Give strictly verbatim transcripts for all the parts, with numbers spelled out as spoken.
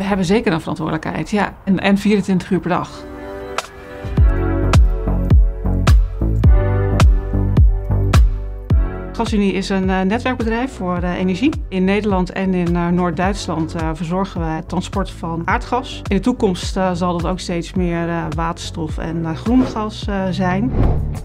We hebben zeker een verantwoordelijkheid, ja. En, en vierentwintig uur per dag. GasUnie is een uh, netwerkbedrijf voor uh, energie. In Nederland en in uh, Noord-Duitsland uh, verzorgen we het transport van aardgas. In de toekomst uh, zal dat ook steeds meer uh, waterstof en uh, groen gas uh, zijn.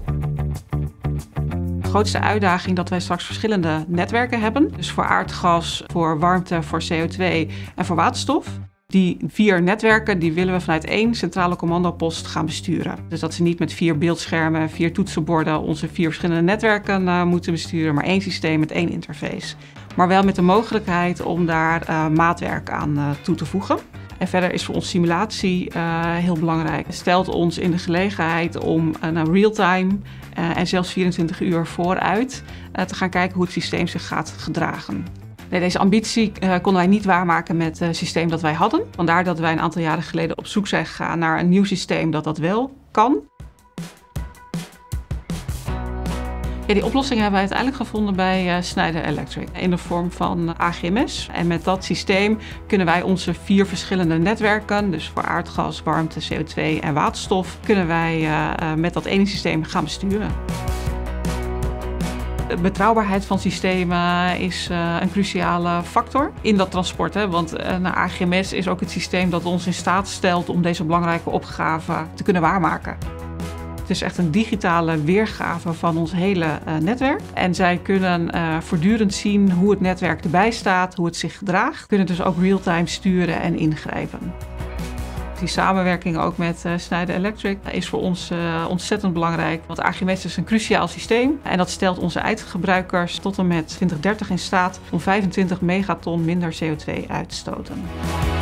De grootste uitdaging dat wij straks verschillende netwerken hebben. Dus voor aardgas, voor warmte, voor C O twee en voor waterstof. Die vier netwerken die willen we vanuit één centrale commandopost gaan besturen. Dus dat ze niet met vier beeldschermen en vier toetsenborden onze vier verschillende netwerken uh, moeten besturen, maar één systeem met één interface. Maar wel met de mogelijkheid om daar uh, maatwerk aan uh, toe te voegen. En verder is voor ons simulatie uh, heel belangrijk. Het stelt ons in de gelegenheid om uh, naar real-time uh, en zelfs vierentwintig uur vooruit uh, te gaan kijken hoe het systeem zich gaat gedragen. Nee, deze ambitie uh, konden wij niet waarmaken met het systeem dat wij hadden. Vandaar dat wij een aantal jaren geleden op zoek zijn gegaan naar een nieuw systeem dat dat wel kan. Ja, die oplossing hebben wij uiteindelijk gevonden bij uh, Schneider Electric in de vorm van A G M S. En met dat systeem kunnen wij onze vier verschillende netwerken, dus voor aardgas, warmte, C O twee en waterstof, kunnen wij uh, uh, met dat ene systeem gaan besturen. De betrouwbaarheid van systemen is uh, een cruciale factor in dat transport. Hè? Want uh, nou, A G M S is ook het systeem dat ons in staat stelt om deze belangrijke opgave te kunnen waarmaken. Het is echt een digitale weergave van ons hele uh, netwerk. En zij kunnen uh, voortdurend zien hoe het netwerk erbij staat, hoe het zich gedraagt. Kunnen dus ook real-time sturen en ingrijpen. Die samenwerking ook met uh, Schneider Electric is voor ons uh, ontzettend belangrijk. Want A G M S is een cruciaal systeem en dat stelt onze eindgebruikers tot en met twintig dertig in staat om vijfentwintig megaton minder C O twee uit te stoten.